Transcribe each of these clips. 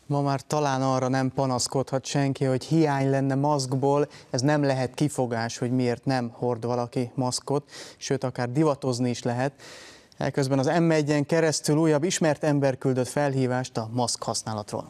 Ma már talán arra nem panaszkodhat senki, hogy hiány lenne maszkból, ez nem lehet kifogás, hogy miért nem hord valaki maszkot, sőt akár divatozni is lehet. Eközben az M1-en keresztül újabb ismert ember küldött felhívást a maszk használatról.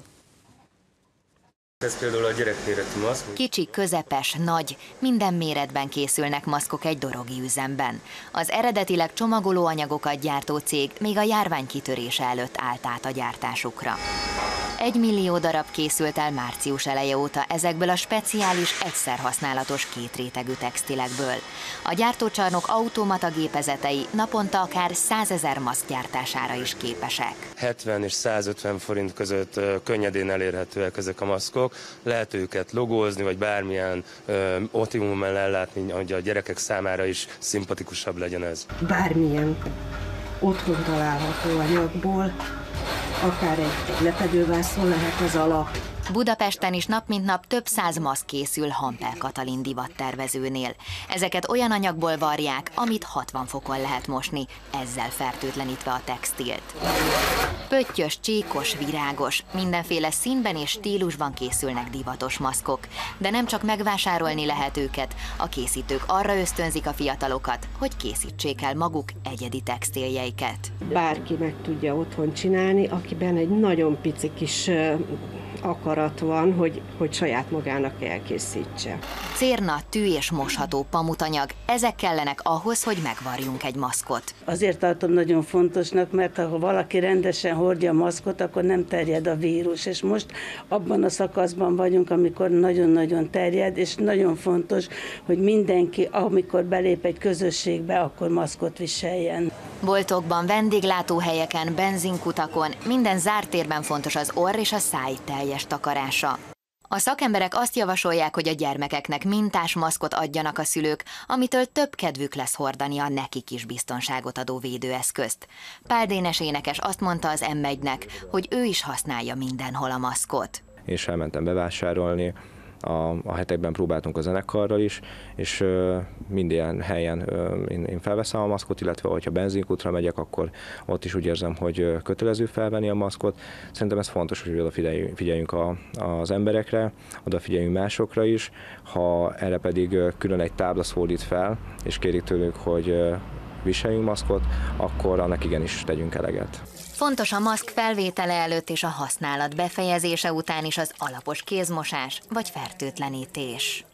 Ez például a gyerekméretű maszk. Kicsi, közepes, nagy, minden méretben készülnek maszkok egy dorogi üzemben. Az eredetileg csomagolóanyagokat gyártó cég még a járvány kitörése előtt állt át a gyártásukra. 1 millió darab készült el március eleje óta ezekből a speciális, egyszerhasználatos kétrétegű textilekből. A gyártócsarnok automata gépezetei naponta akár 100 000 maszk gyártására is képesek. 70 és 150 forint között könnyedén elérhetőek ezek a maszkok. Lehet őket logózni, vagy bármilyen optimummal ellátni, hogy a gyerekek számára is szimpatikusabb legyen ez. Bármilyen otthon található anyagból, akár egy lepedővászon lehet az alap. Budapesten is nap mint nap több 100 maszk készül Hampel Katalin divattervezőnél. Ezeket olyan anyagból varják, amit 60 fokon lehet mosni, ezzel fertőtlenítve a textilt. Pöttyös, csíkos, virágos, mindenféle színben és stílusban készülnek divatos maszkok. De nem csak megvásárolni lehet őket, a készítők arra ösztönzik a fiatalokat, hogy készítsék el maguk egyedi textiljeiket. Bárki meg tudja otthon csinálni, akiben egy nagyon pici kis akarat van, hogy saját magának elkészítse. Cérna, tű és mosható pamutanyag, ezek kellenek ahhoz, hogy megvarjunk egy maszkot. Azért tartom nagyon fontosnak, mert ha valaki rendesen hordja a maszkot, akkor nem terjed a vírus, és most abban a szakaszban vagyunk, amikor nagyon-nagyon terjed, és nagyon fontos, hogy mindenki, amikor belép egy közösségbe, akkor maszkot viseljen. Boltokban, vendéglátóhelyeken, benzinkutakon, minden zárt térben fontos az orr és a száj teljes takarása. A szakemberek azt javasolják, hogy a gyermekeknek mintás maszkot adjanak a szülők, amitől több kedvük lesz hordani a nekik is biztonságot adó védőeszközt. Pál Dénes énekes azt mondta az M1-nek, hogy ő is használja mindenhol a maszkot. És elmentem bevásárolni. A hetekben próbáltunk a zenekarral is, és minden helyen én felveszem a maszkot, illetve hogyha benzinkútra megyek, akkor ott is úgy érzem, hogy kötelező felvenni a maszkot. Szerintem ez fontos, hogy odafigyeljünk az emberekre, odafigyeljünk másokra is. Ha erre pedig külön egy tábla szólít fel, és kérik tőlük, hogy viseljünk maszkot, akkor annak igenis tegyünk eleget. Fontos a maszk felvétele előtt és a használat befejezése után is az alapos kézmosás vagy fertőtlenítés.